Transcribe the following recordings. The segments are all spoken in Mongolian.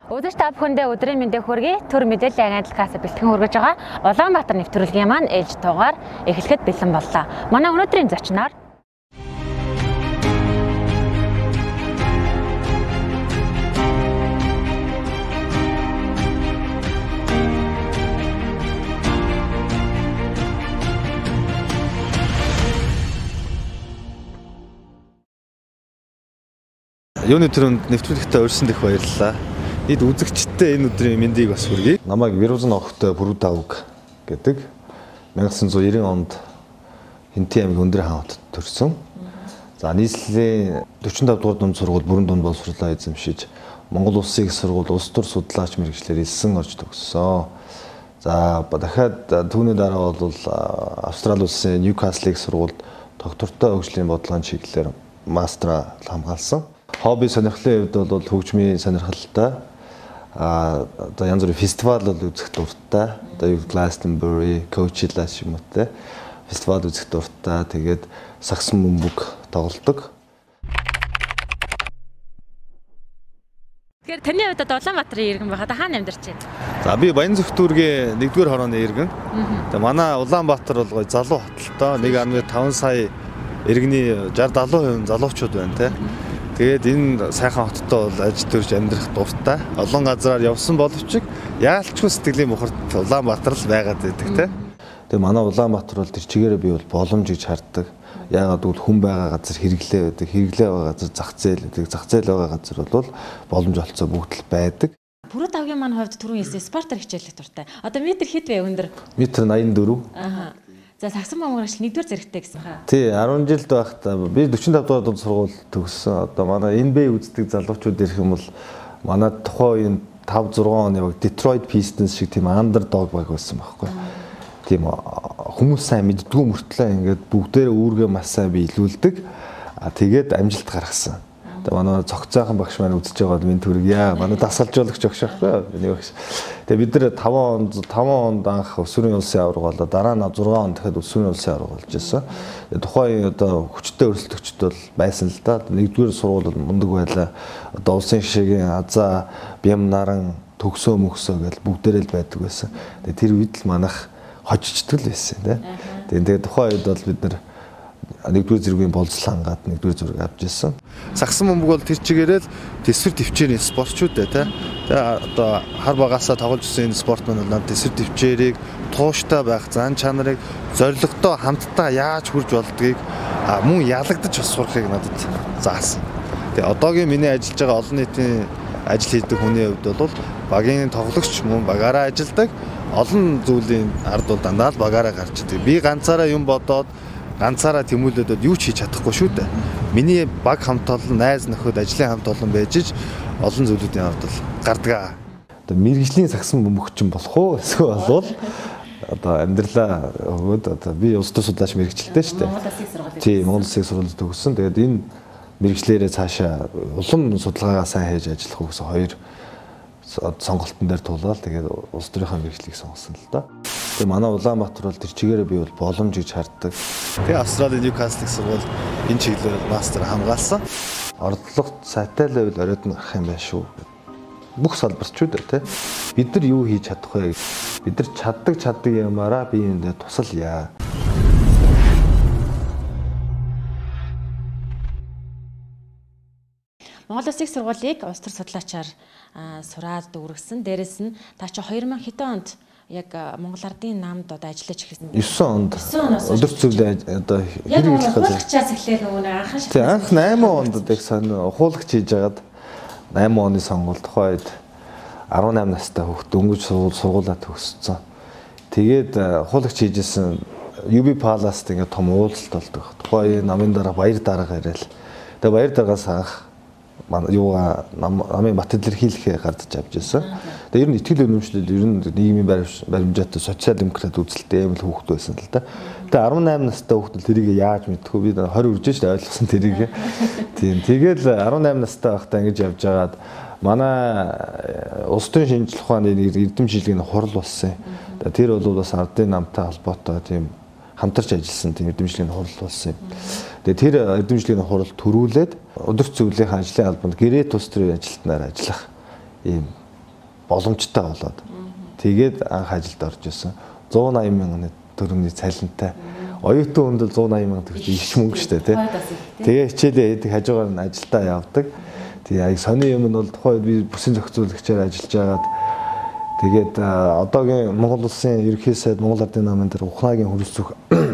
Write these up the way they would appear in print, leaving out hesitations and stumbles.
Өдөр та бүхэндээ өдрийн мэндийг хүргэе. Төр мэдээллийн агентлагаас бэлтгэн хүргэж байгаа Улаанбаатар нэвтрүүлгийн маань ээлж дугаар эхлэхэд бэлэн боллоо. Манай өнөөдрийн зочноор Юуны төрөнд нэвтрүүлэгтээ урьсан дэх баярлалаа. Эд үзэгчдээ энэ өдрийн мэндийг бас хүргэе. Намайг Вирузан огт Бүрүдавг гэдэг 1990 онд Хинтээ аймгийн Өндөр хаан хотод төрсөн. За нийслэлийн 45 дугаар дунд сургууль бүрэн дунд боловсруулалтаа эзэмшиж Монгол Улсын их сургууль улс төр судлаач мэргэжлэр элсэн орж төгссөн. За дахиад түүний дараа бол Австрали улсын Ньюкасл их сургуульд доктортой хөгжлийн бодлогын чиглэлээр мастера хамгаалсан. Хобби сонирхлын хувьд бол хөгжмийн сонирхолтой. Одоо янз бүрийн фестивал бол үзэх дуртай. Одоо Glastonbury, Coachella шимтэй фестивал үзэх дуртай. Тэгээд сагсан бөмбөг тоглодог. Тэгэхээр таны хувьд Улаанбаатарын иргэн байхад хаана амьдарч байна? За би Баянзүрх дүүргийн 1-р хорооны иргэн. Тэгээд манай Улаанбаатар бол гоё залуу хотолтой. 1.5 сая иргэний 60-70% залуучууд байна те. Тэгээд энэ сайхан хоттой бол ажил төрж амьдрах дуртай. Олон газараар явсан боловч яалчгүй сэтгэлийн мухарт Улаанбаатар л байгаад байдаг те. Тэгээд манай Улаанбаатар бол тэр чигээрээ би бол боломж гэж харддаг. Яагаад гэвэл хүн байгаа газар хэрэглээ байдаг. Хэрэглээ байгаа газар зах зээл байдаг. Зах зээл байгаа газар бол боломж олцоо бүгд л байдаг. Бүрүдавгийн маань хувьд түрүүн хэлсэн спортоор хичээлэх дуртай. Одоо метр хэд вэ өндөр? Метр 84. Аха. За сагсан бамгаарч 1-р зэрэгтэй гэсэн хаа. Тий, 10 жилд байхдаа би 45 дугаар дунд сургууль төгссөн. Одоо манай NBA үздэг залуучууд ирэх юм бол манай тухайн үеийн 5 6 оны баг Detroit Pistons шиг тийм underdog баг байсан байхгүй. Тийм хүмүүс сайн мэддгүү мөртлөө ингээд бүгдээрээ үүргээ маш сайн биелүүлдэг. Тэгээд амжилт гаргасан. Тэгээ манай цогцоохон багш маань үзэж байгаад минь түргийа. Манай дасгалжуулагч багш байхгүй. Миний багш. Тэгээ бид нэр 5 онд анх өсвөрийн улсын аварга болоо. Дараа нь 6 онд дахиад өсвөрийн улсын аварга болж ирсэн. Тухайн одоо хүчтэй өрсөлдөгчд бол байсан л да. 1-р сургууль бол мундаг байлаа. Одоо улсын гишээгийн Азаа, Бям наран, төгсөө мөхсөө гэл бүгдээрээ л байдаг байсан. Тэгээ тэр үед л манайх хожигчдаг л байсан тийм. Тэгээ тухайн үед бол бид нэр 1-р зэргийн болцол хангаад 1-р зэрэг авч ирсэн. Сагсан бөмбөг бол тэр чигээрээ л тэсвэр төвчээрийн спортчууд бай та. Тэгээ одоо хар багасаа тоглож ирсэн энэ спортман бол тэсвэр төвчээрийг тууштай байх зан чанарыг зоригтой хамтдаа яаж хүрж болдгийг мөн ялагдаж бас сурахыг надад заасан. Тэгээ одоогийн миний ажиллаж байгаа олон нийтийн ажил хийдэг хүний хувьд бол багийн тоглогч мөн багаараа ажилладаг. Олон зүйлийн ард бол дандаа л багаараа гарч идэг. Би ганцаараа юм бодоод ганцаараа тэмүүлээд юу ч хийж чадахгүй шүү дээ. Миний баг хамт олон, найз нөхөд, ажлын хамт олон байж олон зүйлүүдийн ард бол гардаг. Одоо мэргэжлийн сагсан бөмбөгчин болох уу? Эсвэл болвол одоо амьдралаа өгөөд одоо би улс төр судлаач мэргэжилтэй шүү дээ. Тийм, Монгол Улсын сургуульд төгссөн. Тэгээд энэ мэргэжлээрээ цаашаа улам судалгаагаа сайн хийж ажиллах гэсэн хоёр сонголтын дээр тулаад тэгээд улс төрийнхаа мэргэжлийг сонгосон л доо. Тэгээ манай Улаанбаатар бол тэр чигээрээ би бол боломж гэж харддаг. Тэгээ Австралийн Ньюкасл их сургууль энэ чиглэлээр мастер хамгаалсан. Ордлогт сайтай левел оройд нь гарах юм байна шүү. Бүх салбарт ч үү те. Бид нар юу хийж чадах вэ? Бид нар чаддаг юмараа би энэ тусалъя. Монгол Улсын их сургуулийг улс төр судлаачаар сураад дүүргэсэн. Дээрэс нь та чи 2000 хэдэн онд яг Монгол Ардын намд одоо ажиллаж эхэлсэн. 9 онд. Өдөр зөвлөө одоо хэрэглэх гэж. Ухуулагчаас эхлээл нөгөө анхан шиг. Тий, анх 8 онд яг сонь ухуулагч хийж агаад 8 оны сонгуульд тухайд 18 настай хүүхэд дөнгөж сургуулаа төгссөн. Тэгээд ухуулагч хийжсэн UB Palace-т ингээд том уулзалт болдог. Тухайн намын дараа баяр дарга ирээл. Тэгээд баяр даргаас анх намын бат илэрхийлэхээ гардаж авч ирсэн. Тэгээ ер нь итгэл үнэмшлэл ер нь нийгмийн баримжаатай социал демократ үзэлтэй юм л хүүхэд байсан л да. Тэгээ 18 настай хүүхэд тэрийг яаж мэдэх вэ? Би 20 үржиж шүү дээ ойлгосон тэрийг. Тийм. Тэгэл 18 настай байхдаа ингэж явж байгаад манай улс төрийн шинжилгээ ухааны эрдэм шилжгийн хурал болсон. Тэр бол бас ардын намтай холбоотой тийм хамтарч ажилласан тийм эрдэмтлийн хурал болсон юм. Тэгээ тэр эрдэмтлийн хурал төрүүлээд өдөр зөвлөлийн ажлын албанд гэрээ тус төрийн ажилтнаар ажиллах ийм боломжтой болоод. Тэгээд анх ажилд орж исэн. 180 мянган төгрөгийн цалинтай. Оюутан хүнд 180 мянган төгрөг их мөнгө шүү дээ, тий. Тэгээ хичээлээ хийдэг, хажуугаар нь ажилдаа явдаг. Тэгээ аяг сони юм нь бол тухайн үед би бүсийн зохицуулагчаар ажиллаж байгаад тэгээд одоогийн Монгол улсын ерөнхий сайд Монгол Ардын намын дээр Ухнаагийн хөрөлцөх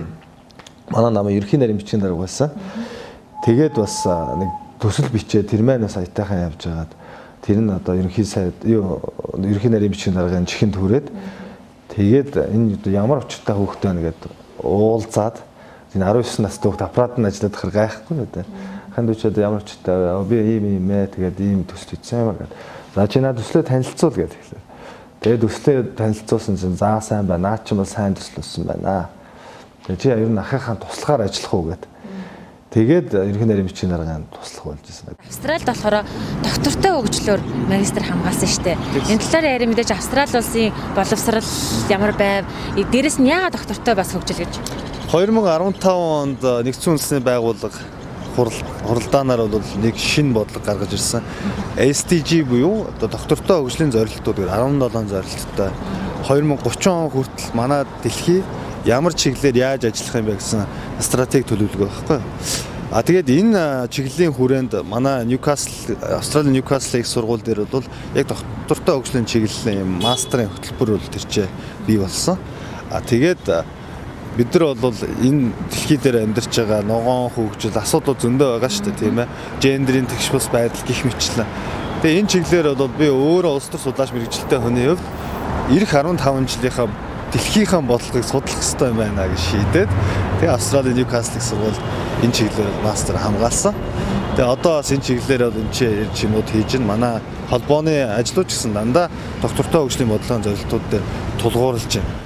манай намын ерөнхий нарийн бичгийн дарга байсан. Тэгээд бас нэг төсөл бичээ тэр маань бас аятайхан явж байгаад тэр нь одоо ерөнхий сайд ерөнхий нарийн бичгийн даргын чихэнд хүрээд тэгээд энэ ямар өчтэй хөөхтэй байна гэдэг уулзаад энэ 19 настай хүүхд аппарат нь ажиллаад хэр гайхгүй нэ тэ. Ханд үчээд ямар өчтэй би ийм тэгээд ийм төсөл хийсэн юм аа гэдэг. За чи наад төслөө танилцуул гэдэг хэлээ. Тэгээд төслөө танилцуулсан чинь заа сайн байна. Наа ч юм бол сайн төслөсөн байна. Тэгээд чи ер нь ахыхаа туслахаар ажиллах уу гэдэг. Тэгээд ерөнхий нарийн бичгийн дарганд туслах болж ирсэн. Австралид болохоор доктортой хөгжлөөр магистр хамгаалсан шүү дээ. Энэ талаар ярих мэдээж Австрали улсын боловсрал ямар байв? Дээрэс нь яагаад доктортой бас хөгжил гэж? 2015 онд нэгдсэн үндэсний байгууллага хуралдаанаар бол нэг шинэ бодлого гаргаж ирсэн. SDG буюу одоо доктортой хөгжлийн зорилтууд гэдэг 17 зорилттой 2030 он хүртэл манай дэлхий ямар чиглэлээр яаж ажиллах юм бэ гэсэн стратеги төлөвлөгөө байхгүй. Тэгээд энэ чиглэлийн хүрээнд манай Австралийн Ньюкасл их сургууль дээр бол яг доктортой хөгжлийн чиглэлийн мастрын хөтөлбөр бол тэрчээ бий болсон. Тэгээд бид нар бол энэ дэлхий дээр амьдарч байгаа ногоон хөгжил асуудал зөндөө байгаа шүү дээ, тийм ээ. Гендерийн тэгш бус байдал гих мэтлэн. Тэгээ энэ чиглэлээр бол би өөрөө улс төр судлаач мэрэгжилтэй хүний хувьд эх 15 жилийнхаа дэлхийнхаа бодлогыг судлах хэрэгтэй юм байна гэж шийдээд тэгээ Австралийн Ньюкасл их сургууль энэ чиглэлээр мастер хамгаалсан. Тэгээ одоо бас энэ чиглэлээр бол энэ чимүүд хийж байна. Манай холбооны ажлууч гэсэн дандаа доктортой хөгжлийн бодлогын зорилтууд дээр тулгуурлаж байна.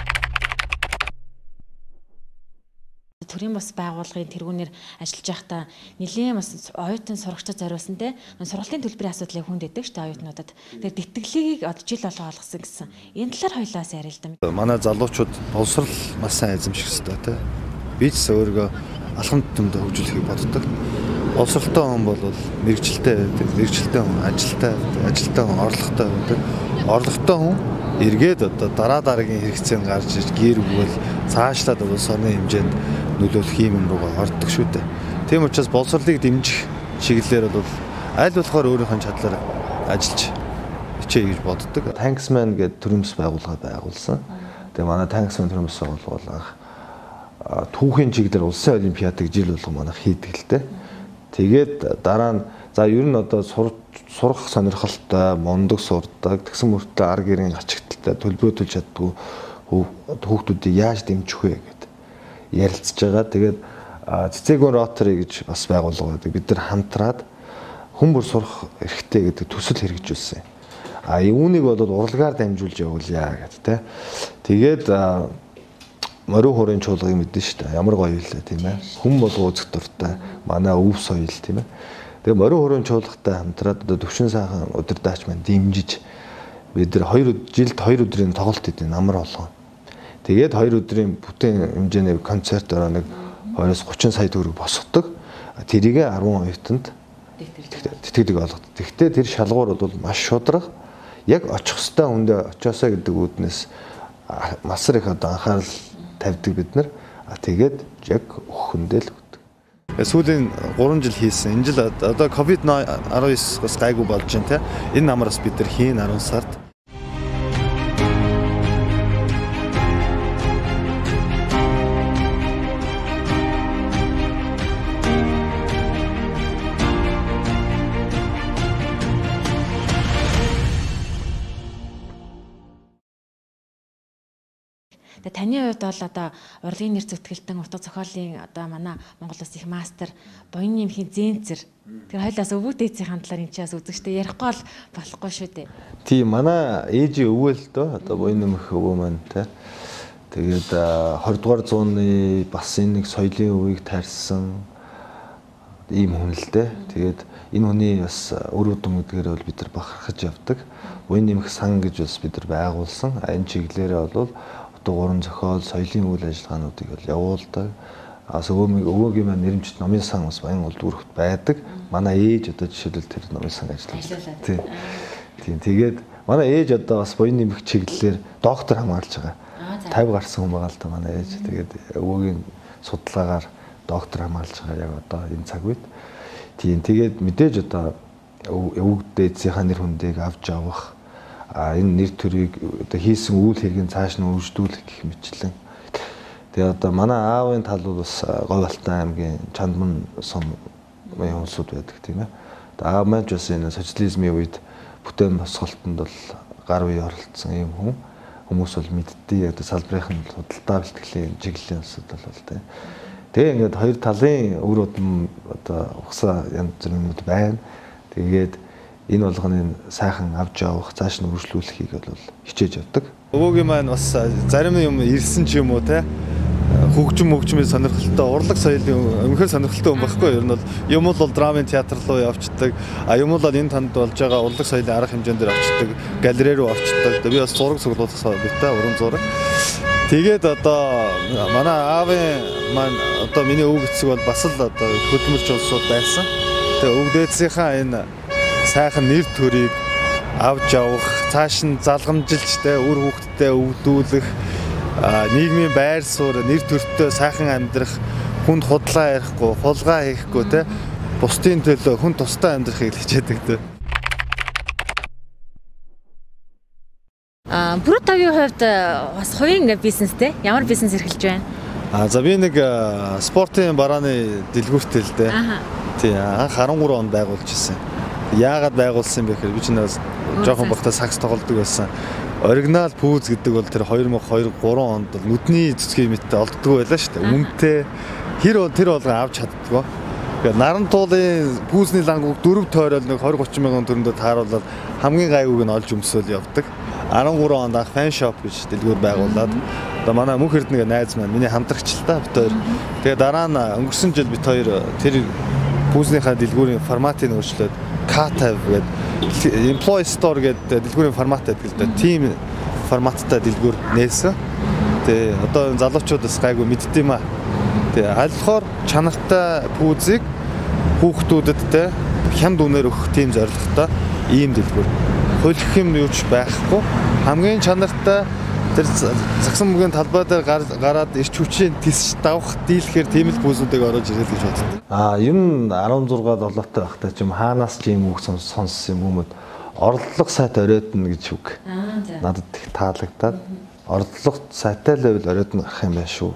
Төрийн бас байгууллагын тэргүүнээр ажиллаж байхдаа нэлийн бас оюутан сурагчид зориулсан те сургалтын төлбөрийн асуудлыг хүнд өгдөг шүү дээ оюутнуудад. Тэгээд тэтгэлгийг жил болго олгосон гэсэн. Энэ талаар хоёлаас ярил л да. Манай залуучууд боловсрал маш сайн эзэмших хэрэгтэй те. Би ч өөрийгөө алхам тутамд хөгжүүлэхийг боддог. Боловсралтай хүн бол мэрэгчлээ байдаг. Мэрэгчлээ хүн ажилтай хүн орлоготой байдаг. Орлоготой хүн эргээд одоо дараагийн хэрэгцээнд гарч иж гэр бүл цаашлаад улс орны хэмжээнд нөлөөлөх юм руугаа ордог шүү дээ. Тийм учраас боловсролыг дэмжих чиглэлээр бол аль болохоор өөрийнхөө чадлаар ажиллаж хичээе гэж боддог. Tanksman гэдэг төрийн бас байгууллага байгуулсан. Тэгээ манай Tanksman төрийн бас байгууллага анх түүхийн чиглэлээр улсын олимпиадыг жил болгон манайх хийдэг л дээ. Тэгээд дараа нь за ер нь одоо сурах сонирхолтой, мундаг сурдаг, тэгсэн мөртлөө ар гэрийн ачигталтай төлбөрөө төлж чаддгүй хүүхдүүдийг яаж дэмжих вэ гэдэг ярилцж байгаа. Тэгээд Цэцэгүн Rotary гэж бас байгууллага байдаг. Бид нар хамтраад хүн бүр сурах эрхтэй гэдэг төсөл хэрэгжүүлсэн. Үүнийг бол урлагаар дамжуулж явуулъя гэдэг те. Тэгээд морин хуурын чуулгыг мэднэ шүү дээ. Ямар гоё хэлээ тийм ээ. Хүн болго үзэх дуртай. Манай өв соёл тийм ээ. Тэгээ морин хуурын чуулгатай хамтраад одоо төвшин сайхан удирдаач маань дэмжиж бид нар жилд 2 өдрийн тоглолт хийдэг намар болгоо. Тэгээд 2 өдрийн бүтээн хэмжээний концерт ороо нэг 20-30 сая төгрөг босгодог. Тэрийг 10 оюутанд тэтгэлэг олгодог. Тэгвэл тэр шалгуур бол маш шударга. Яг очих хөстэй хүндээ очиосоо гэдэг үүднээс масар их одоо анхаарал тавьдаг бид нар. Тэгээд яг өхөндөө л өгдөг. Сүүлийн 3 жил хийсэн. Энэ жил одоо COVID-19 бас гайгүй болж байна те. Энэ намараас бид нар хийн 10 сард. Таны хувьд бол одоо урлагийн нэр зүтгэлтэн утга зохиолын одоо манай Монгол Улс их мастер буяны эмхийн зэнцэр. Тэр хоёлаас өвөө дээдсийн талаар энэ чаас үзэгчтэй ярихгүй бол болохгүй шүү дээ. Тийм манай ээжийн өвөө л дөө одоо буяны эмх өвөө маань те. Тэгээд 20 дугаар зууны бас энэ нэг соёлын өвийг таарсан ийм хүн л дээ. Тэгээд энэ хүний бас өр удам гэдгээр бол бид нар бахархаж явдаг. Буяны эмх сан гэж бас бид нар байгуулсан. Энэ чиглэлээрээ бол уран зохиол, соёлын үйл ажиллагаануудыг бол явуулдаг. Өвөөгийн маань нэрмжит номын сан бас баян улдүрхт байдаг. Манай ээж одоо жишээлбэл тэр номын сан ажиллаж байна. Тийм. Тийм тэгээд манай ээж одоо бас буян нэмэх чиглэлээр доктор хамгаалж байгаа. 50 гарсан хүн байгаа л да манай ээж. Тэгээд өвөгийн судалгаагаар доктор хамгаалж байгаа яг одоо энэ цаг үед. Тийм тэгээд мэдээж одоо өвөг дээдсийнхаа нэр хүндийг авч явах энэ нэр төрийг одоо хийсэн үйл хэргийг цааш нь өргөжлүүлэх гэх мэтлэн. Тэгээ одоо манай аавын тал бол бас Говьалтай аймгийн Чандман сум хүмүүсүүд байдаг тийм ээ. Аав маань ч бас энэ социализмын үед бүтээн босголтонд бол гар бие оролцсон юм хүмүүс бол мэддэг одоо салбарын худалдаа бэлтгэлийн чиглэлийн улсууд бол тийм. Тэгээ ингээд хоёр талын өр удам одоо ухсаа янз бүрийн юмуд байна. Тэгээд энэ болгоныг сайхан авч явах, цааш нь үргэлжлүүлэхийг бол хичээж явдаг. Өвөөгийн маань бас зарим юм ирсэн ч юм уу те хөгжмийн сонирхолтой урлаг соёлын өмнөхөр сонирхолтой хүн байхгүй юу? Ер нь бол юм бол драмын театр руу явцдаг. Юм бол энэ танд болж байгаа урлаг соёлын арга хэмжээнд дээр очдог, галерей руу орчдог. Би бас зураг цуглуулсан битэй уран зураг. Тэгээд одоо манай аавын маань одоо миний өвөг эцэг бол бас л одоо хөдөлмөрч улсууд байсан. Тэгээ өвөг дээдсийнхаа энэ сайхан нэр төрийг авч явах, цааш нь залгамжилж те үр хүүхдэд өвдүүлэх, нийгмийн байр суурь, нэр төртөө сайхан амьдрах, хүнд худлаа ярихгүй, хулгай хийхгүй те бусдын төлөө хүн тустай амьдрахыг хичээдэг те. Бүрд тавийн хувьд бас хувийн бизнестэй ямар бизнес эрхэлж байна? За би нэг спортын барааны дэлгүүртэй л дээ. Тий, анх 13 онд байгуулж ирсэн. Яагаад байгуулсан бэ гэхээр би ч нэг жоохон бахта сакс тоглодог байсан. Оригинал пүүз гэдэг бол тэр 2002-3 онд бол нүдний цэцгийн мэттэй олддог байлаа шүү дээ. Үнэтэй тэр болгон авч чаддгаа. Тэгэхээр Нарантуулын пүүзний лангууг 4 тойрол нэг 20-30 мянган төгрөгөнд тааруулаад хамгийн гайвууг нь олж өмсөөл явдаг. 13 онд анх фэн шоп гэж дэлгүүр байгуулад одоо манай мөнх эрдэнэ найз маань миний хамтрагч л та бит хоёр. Тэгээ дараа нь өнгөрсөн жил бит хоёр тэр пүүзнийхаа дэлгүүрийн форматыг өөрчлөөд K50 гэдэг employee store гэдэг дэлгүүрийн формат байдаг л да. Team форматтай дэлгүүр нээсэн. Тэгээ одоо залуучуудаас гайгүй мэддэм аа. Тэгээ аль болохоор чанартай пүүзийг хүүхдүүдэд те хямд үнээр өгөх тийм зорилготой ийм дэлгүүр. Хөлөх юм юу ч байхгүй. Хамгийн чанартай тэр загсан мөгийн талбай дээр гараад ирч хүчийн тис давах дийлэхээр тийм л пүүзүүдийг оруулж ирэл гэж боддог. Ер нь 16 долоотой байхдаа ч юм хаанаас ч юм үг сонссон юм уу орлого сайт оройтно гэж үг. Надад их таалагдаад орлого сайтай левел оройтно гарах юм байна шүү.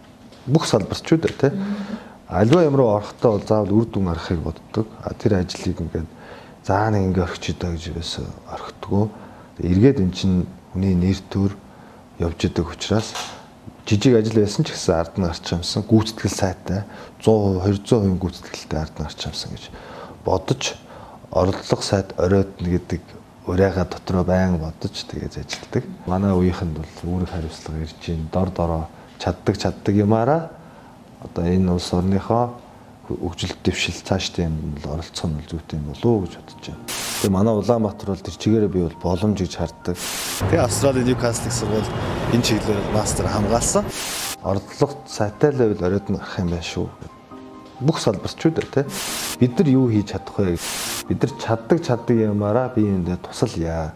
Бүх салбарчууд те альва юм руу орохдоо бол заавал үр дүн гарахыг боддог. Тэр ажлыг ингээд заа нэг ингээ орчих доо гэж юусоо орхидгоо. Эргээд эн чин хүний нэр төр явж идэг учраас жижиг ажил байсан ч гэсэн ард нь гарч юмсан гүйцэтгэл сайтай 100% 200% гүйцэтгэлтэй ард нь гарч юмсан гэж бодож орлого сайт оройтно гэдэг урайга дотроо байн бодож тэгэж ажилладаг. Манай үеийнхэнд бол үүрэг хариуцлага ирж ийн дор дороо чаддаг юмараа одоо энэ улс орныхоо хөгжил дэвшил цааш тийм оролцох нь зүйтэй юм болов уу гэж бодож байна. Тэгээ манай Улаанбаатар бол тэр чигээрээ би бол боломж гэж харддаг. Тэгээ Австралийн Ньюкаслыг сургууль энэ чиглэлээр мастер хамгаалсан. Орлого сайтай левел оройтно гарах юм байна шүү. Бүх салбарчууд те бид нар юу хийж чадах вэ? Бид нар чаддаг юмараа би энд тусалъя.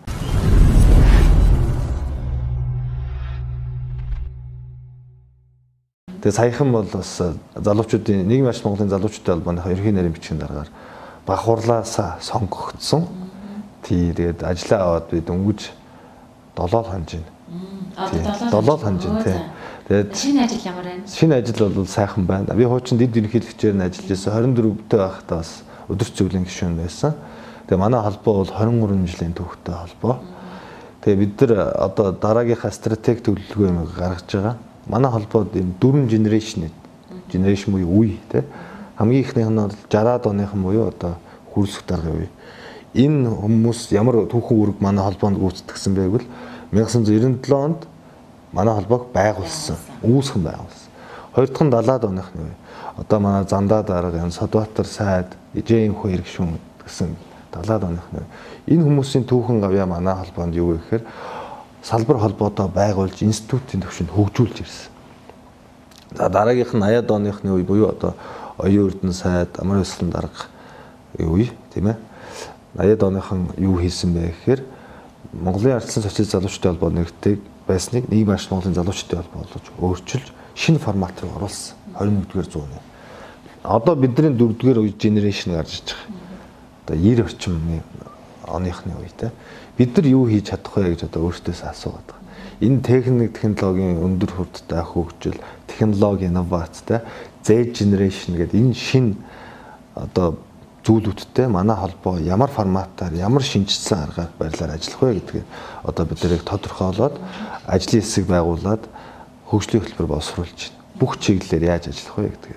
Тэгээ саяхан бол бас залуучуудын нийгмийн арч Монголын залуучуудын албаны ерхий нарийн бичгийн дараагаар бахуурлаасаа сонгогдсон. Тэгээд ажиллаа аваад би дөнгөж 7 хонж байна. 7 хонж байна тий. Тэгээд шинэ ажил ямар байна? Шинэ ажил бол сайхан байна. Би хуучин дэд ерөнхийлөгчээр нь ажиллаж байсан. 24-тэй байхдаа бас өдөрт зөвлөлийн гишүүн байсан. Тэгээ манай холбоо бол 23 жилийн түүхтэй холбоо. Тэгээ бид нар одоо дараагийнхаа стратеги төлөвлөгөө юм гаргаж байгаа. Манай холбоод энэ 4 generation буюу үе тий хамгийн ихнийх нь бол 60-аад оныхан буюу одоо хөрсөх даргын үе. Энэ хүмүүс ямар түүхэн үүрэг манай холбоонд гүйцэтгсэн бэ гэвэл 1997 онд манай холбоог байгуулсан, үүсгэн байгуулсан. Хоёр дахь нь 70-аад оныхны үе. Одоо манай Зандаа дарга, Содбаатар сайд, Ижээн хоёр гишүүн гэсэн 70-аад оныхны үе. Энэ хүмүүсийн түүхэн авьяа манай холбоонд юу вэ гэхээр салбар холбоодоо байгуулж институтын төвшөнд хөгжүүлж ирсэн. За дараагийнх нь 80-аад оныхны үе буюу одоо оюун эрдэнэ сайд, амар ёслон дарга үе тийм ээ. 80-ад оныхон юу хийсэн бэ гэхээр Монголын ардчилсан социалист залуучдын холбоо нэртэй байсныг нийгмийн арч Монголын залуучдын холбоо болгож өөрчилж шинэ формат руу оруулсан 21-р зууны. Одоо бидний 4-р үе генерашн гарч иж байгаа. Одоо 90 орчим оныхны үетэй. Бид нар юу хийж чадах вэ гэж одоо өөртөөсөө асуугаад байгаа. Энэ технологийн өндөр хүртэтэй хөгжил, технологи инновацтай Z generation гэдэг энэ шинэ одоо зүйлүүдтэй манай холбоо ямар форматаар, ямар шинжсэн аргаар барилаар ажиллах вэ гэдгийг одоо бид нэрийг тодорхойлоод ажлын хэсэг байгуулад хөгжлийн хөтөлбөр боловсруулж байна. Бүх чиглэлээр яаж ажиллах вэ гэдгийг.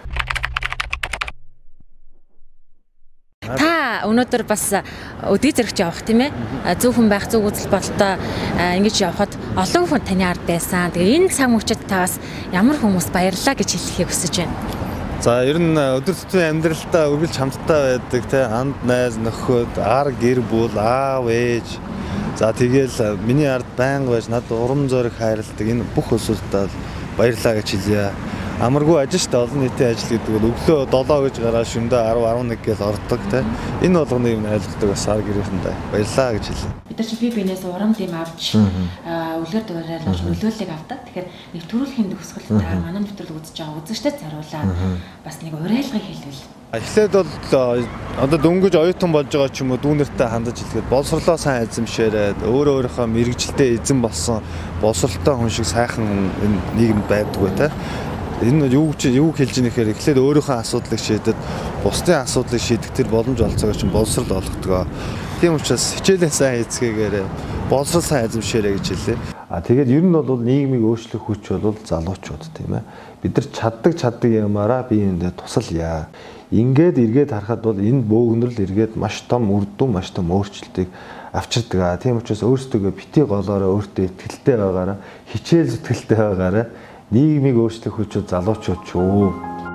Та өнөөдөр бас өдий зэрэгч явах тийм ээ. Зөв хүн байх, зөв үзэл бодолтой ингэж явхад олон хүн таны ард байсан. Тэгээ энэ цаг мөчид та бас ямар хүмүүс баярлаа гэж хэлэхийг хүсэж байна. За ер нь өдөр тутмын амьдралдаа үргэлж хамтдаа байдаг те анд найз нөхөд ар гэр бүл аав ээж за тэгэл миний ард байнга байж надад урам зориг хайрладаг энэ бүх өсөлтөд баярлаа гэж хэлье. Амаргүй ажил шүү дээ олон нийтийн ажил гэдэг бол өглөө 7 гэж гараад шөнөдөө 10 11 гэж ордог те энэ болгоныг юм айлтдаг бас ар гэрээхэндээ баярлаа гэж хэлье. Бид нар чи бие биенээс урам дэм авч үлгэр дуурайгаар нөлөөллийг авдаг. Тэгэхээр нэвтрүүлгийн төгсгөл та манай нэвтрүүлэг үзэж байгаа үзэгчдэд зориулаад бас нэг уриалгыг хэлвэл. Эхлээд бол одоо дөнгөж оюутан болж байгаа ч юм уу дүүнэртэй хандаж хэлгээд боловсрлоо сайн эзэмшээрээд өөрийнхөө мэрэгжилтэд эзэн болсон боловсралтай хүн шиг сайхан энэ нийгэмд байдаггүй те. Энэ юу хэлж ийнэхээр эхлээд өөрийнхөө асуудлыг шийдэд бусдын асуудлыг шийдэх тэр боломж олцоогоо чинь боловсрал олгодог. Тийм учраас хичээлээ сайн эзэхгээрээ боловсрал сайн эзэмшээрэй гэж хэлээ. Тэгээд ер нь бол нийгмийг өөрчлөх хүч бол залуучууд тийм ээ. Бид нар чаддаг юмараа биеиндээ тусалъя. Ингээд эргээд харахад бол энэ бөөгнөрл эргээд маш том үр дүн, маш том өөрчлөлтийг авчирдаг. Тийм учраас өөрсдөө бити голоороо өөртөө итгэлтэй байгаараа, хичээл зүтгэлтэй байгаараа нийгмийг өөрчлөх хүчүүд залуучууд ч үү.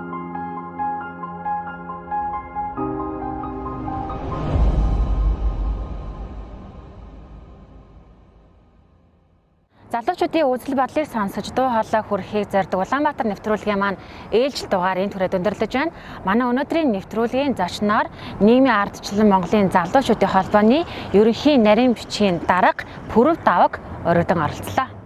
Залуучуудын үзэл бодлыг сонсож дуу хоолой хүрэхийг зорддог Улаанбаатар нэвтрүүлгийн маань ээлжил дугаар энэ түрээд өндөрлөж байна. Манай өнөөдрийн нэвтрүүлгийн зочноор нийгмийн ардчлан Монголын залуучуудын холбооны ерөнхий нарийн бичгийн дарга Пүрэв Даваг өргөдөн оролцлоо.